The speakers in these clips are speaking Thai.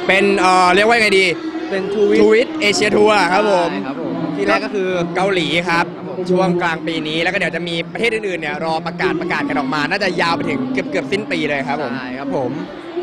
เป็นเรียกว่าไงดีเป็นทูวิทเอเชียทัวร์ครับผมที่แรกก็คือเกาหลีครับช่วงกลางปีนี้แล้วก็เดี๋ยวจะมีประเทศอื่นๆเนี่ยรอประกาศกันออกมาน่าจะยาวไปถึงเกือบสิ้นปีเลยครับผมใช่ครับผม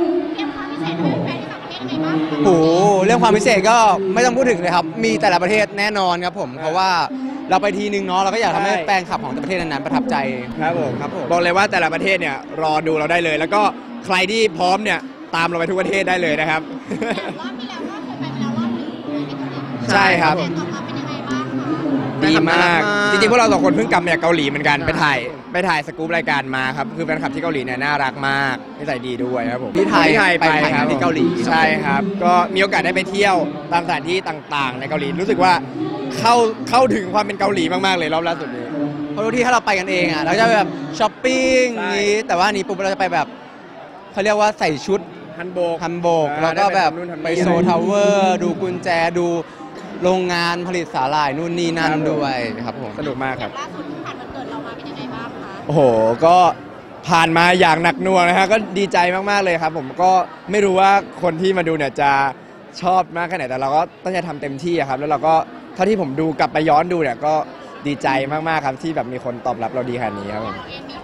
เตรียมความพิเศษให้แฟนที่ต่างประเทศยังไงบ้างโหเรื่องความพิเศษก็ไม่ต้องพูดถึงเลยครับมีแต่ละประเทศแน่นอนครับผมเพราะว่าเราไปทีนึงเนาะเราก็อยากทำให้แฟนคลับของแต่ประเทศนั้นๆประทับใจครับผมบอกเลยว่าแต่ละประเทศเนี่ยรอดูเราได้เลยแล้วก็ใครที่พร้อมเนี่ยตามเราไปทุกประเทศได้เลยนะครับรอบที่แล้วก็เคยไปแล้วรอบนี้ใช่ครับแต่ตอบรับเป็นยังไงบ้างดีมากจริงๆพวกเราสองคนเพิ่งกลับมาจากเกาหลีเหมือนกันไปถ่ายสกู๊ปรายการมาครับคือแฟนคลับที่เกาหลีเนี่ยน่ารักมากนิสัยดีด้วยครับผมที่ไทยไปครับที่เกาหลีใช่ครับก็มีโอกาสได้ไปเที่ยวตามสถานที่ต่างๆในเกาหลีรู้สึกว่าเข้าถึงความเป็นเกาหลีมากๆเลยรอบล่าสุดนี้เพราะทุกที่ถ้าเราไปกันเองอ่ะเราจะแบบช้อปปิ้งนี้แต่ว่านี้ปุ๊บเราจะไปแบบเขาเรียกว่าใส่ชุดฮันโบกแล้วก็แบบไปโซทาวเวอร์ดูกุญแจดูโรงงานผลิตสาหร่ายนู่นนี่นั่นด้วยครับผมสนุกมากครับล่าสุดผ่านวันเกิดเรามาเป็นยังไงบ้างคะโอ้โหก็ผ่านมาอย่างหนักหน่วงนะฮะก็ดีใจมากๆเลยครับผมก็ไม่รู้ว่าคนที่มาดูเนี่ยจะชอบมากแค่ไหนแต่เราก็ตั้งใจทำเต็มที่ครับแล้วเราก็เท่าที่ผมดูกลับไปย้อนดูเนี่ยก็ดีใจมากๆครับที่แบบมีคนตอบรับเราดีขนาดนี้ครับผม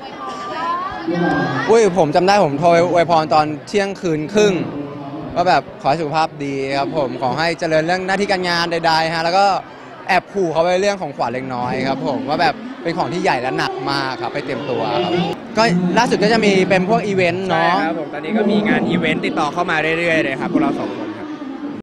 อุ้ยผมจำได้ผมโทรอวยพรตอนเที่ยงคืนครึ่งว่าแบบขอให้สุขภาพดีครับผมขอให้เจริญเรื่องหน้าที่การงานใดๆฮะแล้วก็แอบขู่เขาไปเรื่องของขวัญเล็กน้อยครับผมว่าแบบเป็นของที่ใหญ่และหนักมากครับไปเตรียมตัวครับก็ล่าสุดก็จะมีเป็นพวกอีเวนต์เนาะใช่ครับผมตอนนี้ก็มีงานอีเวนต์ติดต่อเข้ามาเรื่อยๆเลยครับพวกเราสองคน